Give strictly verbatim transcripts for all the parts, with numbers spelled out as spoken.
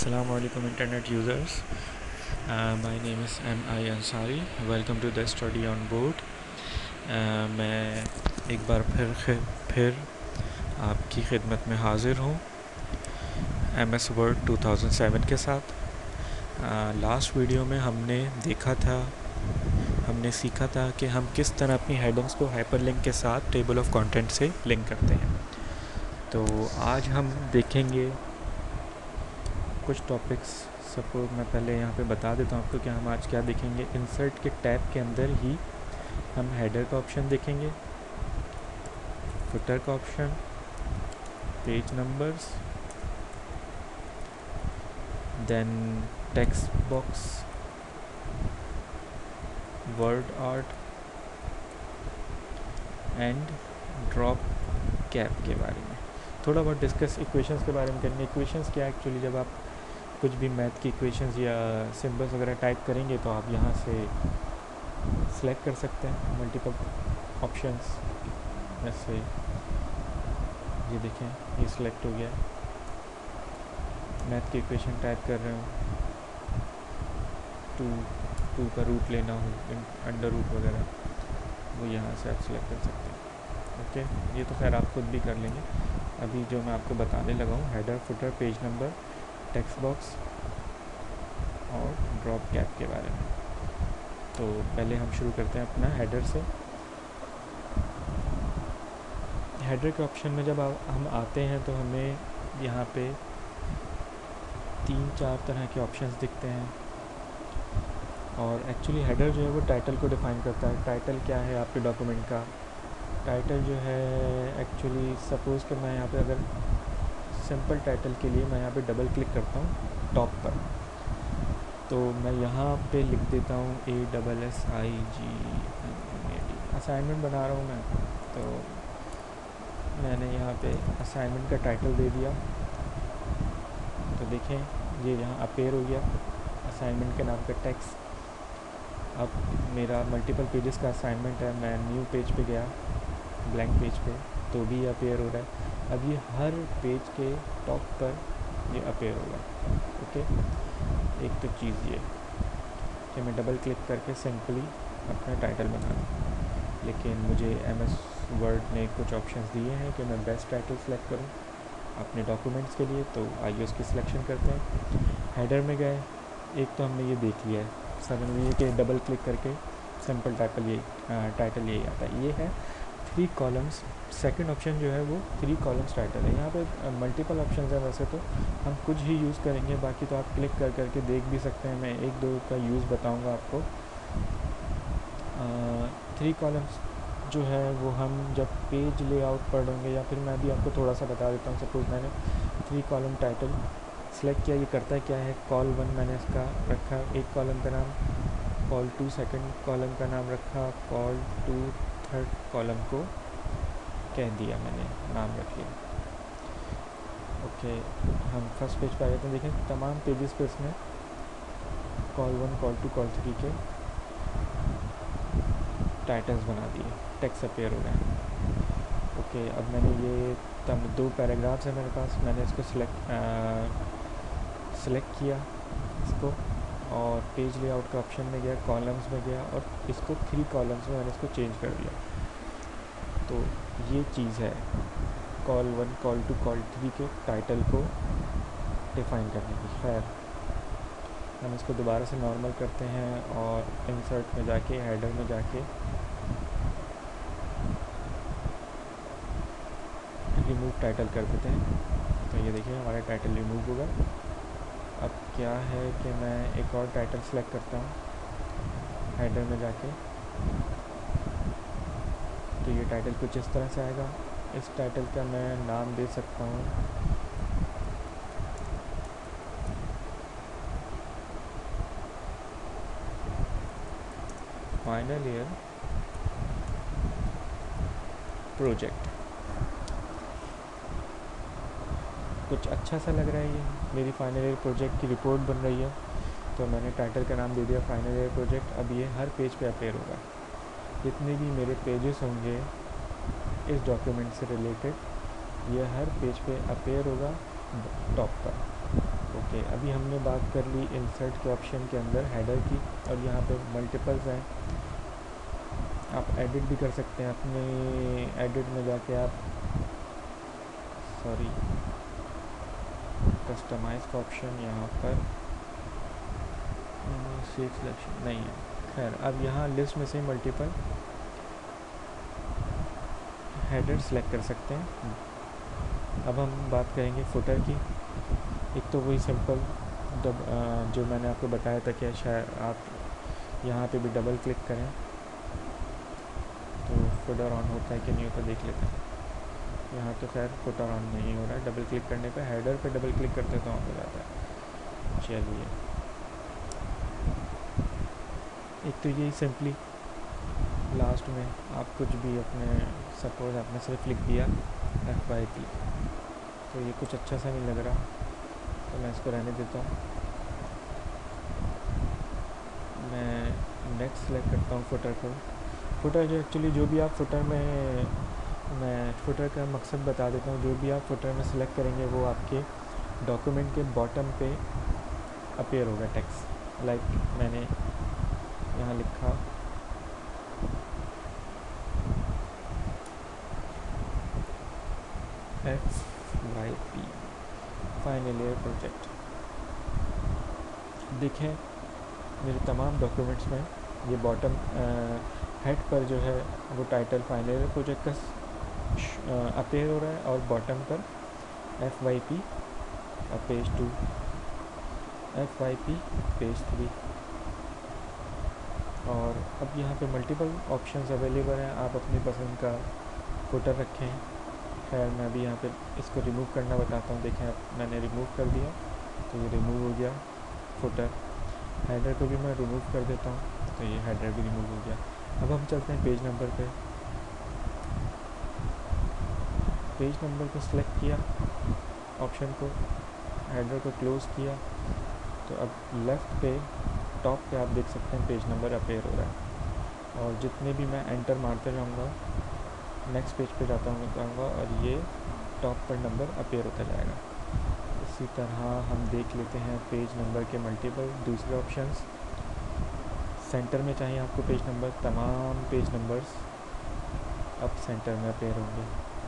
Assalamu alaikum internet users. Uh, my name is M I Ansari. Welcome to the study on board. uh, मैं एक बार फिर फिर आपकी खिदमत में हाज़िर हूँ M S word two thousand seven के साथ। लास्ट uh, वीडियो में हमने देखा था हमने सीखा था कि हम किस तरह अपनी हेडिंग्स को हाइपरलिंक के साथ टेबल ऑफ कंटेंट से लिंक करते हैं। तो आज हम देखेंगे कुछ टॉपिक्स। सपोज मैं पहले यहाँ पे बता देता हूँ आपको कि हम आज क्या देखेंगे। इंसर्ट के टैब के अंदर ही हम हेडर का ऑप्शन देखेंगे, फुटर का option, page numbers, then text box, word art and drop cap के बारे में थोड़ा बहुत डिस्कस। इक्वेशंस के बारे में करेंगे। इक्वेशंस क्या एक्चुअली, जब आप कुछ भी मैथ की इक्वेशंस या सिंबल्स वगैरह टाइप करेंगे तो आप यहाँ से सिलेक्ट कर सकते हैं मल्टीपल ऑप्शंस। जैसे ये देखें, ये सिलेक्ट हो गया। मैथ की इक्वेशन टाइप कर रहे हो, टू टू का रूट लेना हो, अंडर रूट वगैरह, वो यहाँ से आप सिलेक्ट कर सकते हैं। ओके, ये तो खैर आप खुद भी कर लेंगे। अभी जो मैं आपको बताने लगा हूँ, header, footer, page number, text box और ड्रॉप कैप के बारे में। तो पहले हम शुरू करते हैं अपना हेडर से। हेडर के ऑप्शन में जब हम आते हैं तो हमें यहाँ पे तीन चार तरह के ऑप्शंस दिखते हैं। और एक्चुअली हेडर जो है वो टाइटल को डिफ़ाइन करता है। टाइटल क्या है आपके डॉक्यूमेंट का? टाइटल जो है एक्चुअली, सपोज़ कि मैं यहाँ पे अगर सिंपल टाइटल के लिए मैं यहाँ पे डबल क्लिक करता हूँ टॉप पर, तो मैं यहाँ पे लिख देता हूँ A double S I G N A D. Assignment बना रहा हूँ मैं, तो मैंने यहाँ पे असाइनमेंट का टाइटल दे दिया। तो देखें ये यहाँ अपेयर हो गया असाइनमेंट के नाम का टेक्स्ट। अब मेरा मल्टीपल पेजेस का असाइनमेंट है, मैं न्यू पेज पे गया, ब्लैंक पेज पे, तो भी अपेयर हो रहा है। अब ये हर पेज के टॉप पर ये अपेयर होगा। ओके, एक तो चीज़ ये कि मैं डबल क्लिक करके सिंपली अपना टाइटल बना दूँ, लेकिन मुझे एम एस वर्ड ने कुछ ऑप्शंस दिए हैं कि मैं बेस्ट टाइटल सेलेक्ट करूँ अपने डॉक्यूमेंट्स के लिए। तो आइए उसकी सिलेक्शन करते हैं। हेडर में गए, एक तो हमने ये देख लिया है, समझ लीजिए कि डबल क्लिक करके सिंपल टाइटल यही टाइटल यही आता है। ये है थ्री कॉलम्स। सेकंड ऑप्शन जो है वो थ्री कॉलम्स टाइटल है। यहाँ पे मल्टीपल ऑप्शन है, वैसे तो हम कुछ ही यूज़ करेंगे, बाकी तो आप क्लिक कर करके देख भी सकते हैं। मैं एक दो का यूज़ बताऊँगा आपको। थ्री कॉलम्स जो है वो हम जब पेज लेआउट पढ़ेंगे, या फिर मैं भी आपको थोड़ा सा बता देता हूँ। सपोज़ मैंने थ्री कॉलम टाइटल सेलेक्ट किया। ये करता है क्या है, कॉल वन मैंने इसका रखा एक कॉलम का नाम, कॉल टू सेकंड कॉलम का नाम रखा, कॉल टू थर्ड कॉलम को कह दिया, मैंने नाम रख लिया। ओके, हम फर्स्ट पेज पे आ जाते हैं। देखें तमाम पेजेस पे इसमें call one, call two, call three के टाइटल्स बना दिए, टेक्स्ट अपेयर हो गए। ओके, अब मैंने ये तब दो पैराग्राफ्स है मेरे पास, मैंने इसको सिलेक्ट सिलेक्ट किया इसको, और पेज लेआउट का ऑप्शन में गया, कॉलम्स में गया, और इसको थ्री कॉलम्स में मैंने इसको चेंज कर दिया। तो ये चीज़ है call one, call two, call three के टाइटल को डिफ़ाइन करने की। खैर, हम इसको दोबारा से नॉर्मल करते हैं और इंसर्ट में जाके, हेडर में जाके रिमूव टाइटल कर देते हैं। तो ये देखिए हमारा टाइटल रिमूव होगा। अब क्या है कि मैं एक और टाइटल सेलेक्ट करता हूँ हेडर में जाके, तो ये टाइटल कुछ इस तरह से आएगा। इस टाइटल का मैं नाम दे सकता हूँ फाइनल ईयर प्रोजेक्ट। कुछ अच्छा सा लग रहा है, ये मेरी फाइनल ईयर प्रोजेक्ट की रिपोर्ट बन रही है, तो मैंने टाइटल का नाम दे दिया फाइनल ईयर प्रोजेक्ट। अब ये हर पेज पे अपेयर होगा। जितने भी मेरे पेजेस होंगे इस डॉक्यूमेंट से रिलेटेड, ये हर पेज पे अपेयर होगा टॉप पर। ओके, अभी हमने बात कर ली इंसर्ट के ऑप्शन के अंदर हेडर की, और यहाँ पे मल्टीपल्स हैं, आप एडिट भी कर सकते हैं। अपने एडिट में जाके आप सॉरी कस्टमाइज का ऑप्शन यहाँ पर सीट सिलेक्शन नहीं है, खैर अब यहाँ लिस्ट में से मल्टीपल हेडर सेलेक्ट कर सकते हैं। अब हम बात करेंगे फुटर की। एक तो वही सिंपल डब जो मैंने आपको बताया था कि शायद आप यहाँ पे भी डबल क्लिक करें तो फुटर ऑन होता है कि नहीं होता देख लेते हैं। यहाँ तो खैर फुटर ऑन नहीं हो रहा है, डबल क्लिक करने पे हेडर पे डबल क्लिक करते तो ऑन हो जाता है। चलिए, एक तो यही सिंपली लास्ट में आप कुछ भी अपने सपोज आपने सिर्फ लिख दिया एफ वाई पी, तो ये कुछ अच्छा सा नहीं लग रहा, तो मैं इसको रहने देता हूँ। मैं नेक्स्ट सेलेक्ट करता हूँ फुटर को। फुटर जो एक्चुअली जो भी आप फुटर में, मैं फुटर का मकसद बता देता हूँ, जो भी आप फुटर में सेलेक्ट करेंगे वो आपके डॉक्यूमेंट के बॉटम पे अपीयर होगा टेक्स्ट। लाइक मैंने यहाँ लिखा F Y P final year project. देखें मेरे तमाम डॉक्यूमेंट्स में ये बॉटम हेड पर जो है वो टाइटल फाइनल ईयर प्रोजेक्ट का अपीयर हो रहा है, और बॉटम पर F Y P page two, F Y P page three. और अब यहाँ पे मल्टीपल ऑप्शंस अवेलेबल हैं, आप अपनी पसंद का फुटर रखें। खैर मैं अभी यहाँ पे इसको रिमूव करना बताता हूँ। देखें अब मैंने रिमूव कर दिया तो ये रिमूव हो गया फुटर। हेडर को भी मैं रिमूव कर देता हूँ तो ये हेडर भी रिमूव हो गया। अब हम चलते हैं पेज नंबर पे। पेज नंबर को सिलेक्ट किया ऑप्शन को, हेडर को क्लोज़ किया, तो अब लेफ़्ट पे टॉप पे आप देख सकते हैं पेज नंबर अपीयर हो रहा है। और जितने भी मैं एंटर मारते जाऊँगा नेक्स्ट पेज पे जाता हूँ जाऊँगा और ये टॉप पर नंबर अपीयर होता जाएगा। इसी तरह हम देख लेते हैं पेज नंबर के मल्टीपल दूसरे ऑप्शंस। सेंटर में चाहिए आपको पेज नंबर, तमाम पेज नंबर्स अब सेंटर में अपीयर होंगे।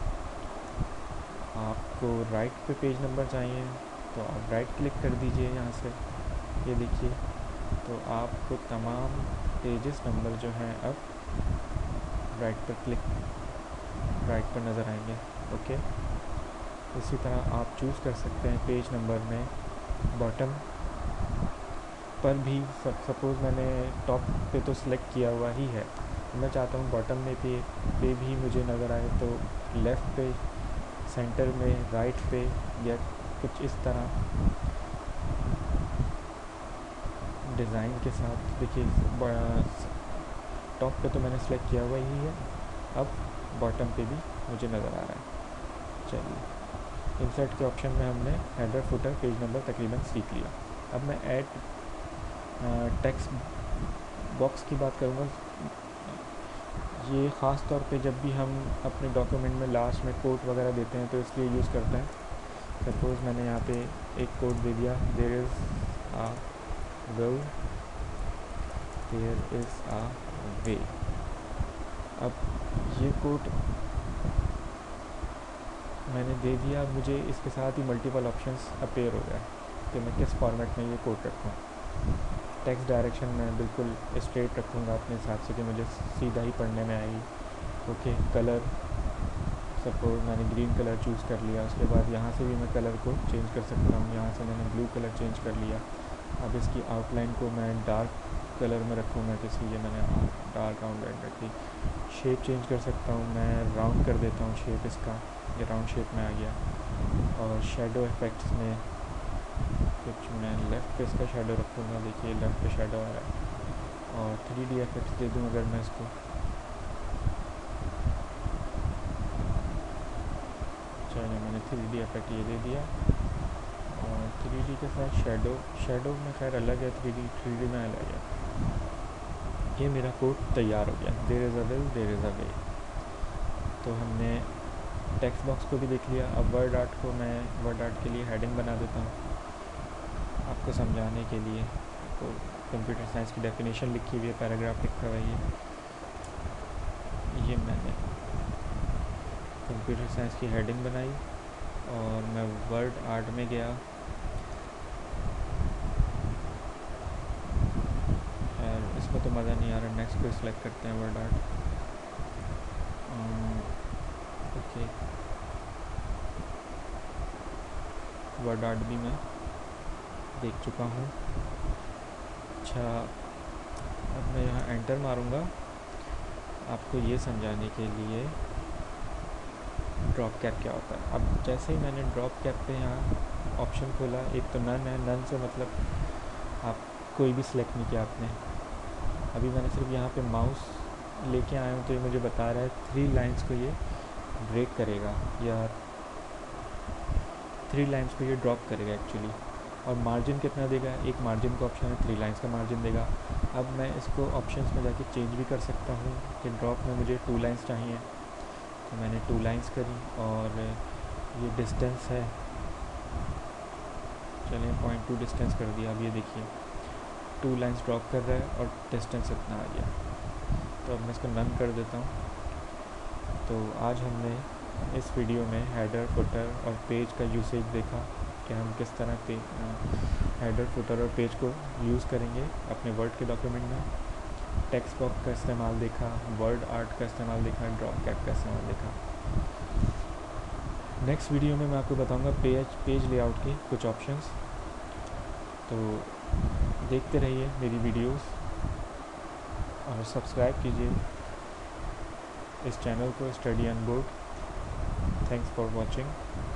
आपको राइट पे पेज नंबर चाहिए तो आप राइट क्लिक कर दीजिए यहाँ से, ये देखिए तो आपको तमाम पेजेस नंबर जो हैं अब राइट पर क्लिक राइट पर नज़र आएंगे। ओके, इसी तरह आप चूज़ कर सकते हैं पेज नंबर में बॉटम पर भी। सपोज़ मैंने टॉप पे तो सिलेक्ट किया हुआ ही है, मैं चाहता हूँ बॉटम में पे पे भी मुझे नज़र आए, तो लेफ़्ट पे, सेंटर में, राइट पे या कुछ इस तरह डिज़ाइन के साथ। देखिए टॉप पे तो मैंने सेलेक्ट किया हुआ ही है, अब बॉटम पे भी मुझे नज़र आ रहा है। चलिए, इंसर्ट के ऑप्शन में हमने हेडर फुटर पेज नंबर तकरीबन सीख लिया। अब मैं ऐड टेक्स्ट बॉक्स की बात करूँगा। ये ख़ास तौर पे जब भी हम अपने डॉक्यूमेंट में लास्ट में कोट वगैरह देते हैं तो इसलिए यूज़ करते हैं। सपोज़ मैंने यहाँ पे एक कोट दे दिया, there is a way, there is a way. अब ये कोट मैंने दे दिया, मुझे इसके साथ ही मल्टीपल ऑप्शंस अपीयर हो गए कि मैं किस फॉर्मेट में ये कोट रखूँ। टेक्स्ट डायरेक्शन मैं बिल्कुल स्ट्रेट रखूँगा अपने हिसाब से कि मुझे सीधा ही पढ़ने में आएगी। ओके, कलर सपोज मैंने ग्रीन कलर चूज़ कर लिया, उसके बाद यहाँ से भी मैं कलर को चेंज कर सकता हूँ। यहाँ से मैंने ब्लू कलर चेंज कर लिया। अब इसकी आउटलाइन को मैं डार्क कलर में रखूँगा तो इसलिए मैंने डार्क आउटलाइन रखी। शेप चेंज कर सकता हूँ, मैं राउंड कर देता हूँ शेप इसका, ये राउंड शेप में आ गया। और शेडो इफ़ेक्ट्स में कुछ मैं लेफ़्ट पे इसका शेडो रखूँगा, देखिए लेफ़्ट पे शेडो आ रहा है। और थ्री डी इफ़ेक्ट्स दे दूँ अगर मैं इसको, चलिए मैंने थ्री डी इफ़ेक्ट ये दे दिया। और थ्री डी के साथ शेडो शेडो में खैर अलग है, थ्री डी थ्री डी में अलग है। ये मेरा कोड तैयार हो गया, there is a will there is a way. तो हमने टेक्स्ट बॉक्स को भी देख लिया। अब वर्ड आर्ट को मैं वर्ड आर्ट के लिए हेडिंग बना देता हूँ। आपको समझाने के लिए। तो कंप्यूटर साइंस की डेफिनेशन लिखी हुई है, पैराग्राफ लिखा हुआ है ये ये मैंने कंप्यूटर साइंस की हेडिंग बनाई और मैं वर्ड आर्ट में गया। यार इसमें तो मज़ा नहीं आ रहा, नेक्स्ट को सिलेक्ट करते हैं, word art. Okay, word art भी मैं देख चुका हूँ। अच्छा, अब मैं यहाँ एंटर मारूँगा आपको ये समझाने के लिए ड्रॉप कैप क्या होता है। अब जैसे ही मैंने ड्रॉप कैप पे यहाँ ऑप्शन खोला, एक तो नन है, नन से मतलब आप कोई भी सिलेक्ट नहीं किया आपने। अभी मैंने सिर्फ यहाँ पे माउस लेके आया हूँ तो ये मुझे बता रहा है थ्री लाइंस को ये ब्रेक करेगा या थ्री लाइंस को ये ड्रॉप करेगा एक्चुअली। और मार्जिन कितना देगा, एक मार्जिन का ऑप्शन है, थ्री लाइंस का मार्जिन देगा। अब मैं इसको ऑप्शंस में जाके चेंज भी कर सकता हूँ कि ड्रॉप में मुझे टू लाइंस चाहिए, तो मैंने टू लाइंस करी। और ये डिस्टेंस है, चलिए पॉइंट टू डिस्टेंस कर दिया। अब ये देखिए टू लाइंस ड्रॉप कर रहा है और डिस्टेंस इतना आ गया। तो अब मैं इसको नन कर देता हूँ। तो आज हमने इस वीडियो में हेडर, फुटर और पेज का यूसेज देखा कि हम किस तरह पे हेडर, फुटर और पेज को यूज़ करेंगे अपने वर्ड के डॉक्यूमेंट में। टेक्स्ट बॉक्स का इस्तेमाल देखा, वर्ड आर्ट का इस्तेमाल देखा, ड्रॉप कैप का इस्तेमाल देखा। नेक्स्ट वीडियो में मैं आपको बताऊंगा पेज पेज लेआउट के कुछ ऑप्शंस। तो देखते रहिए मेरी वीडियोस और सब्सक्राइब कीजिए इस चैनल को, study on board. Thanks for watching.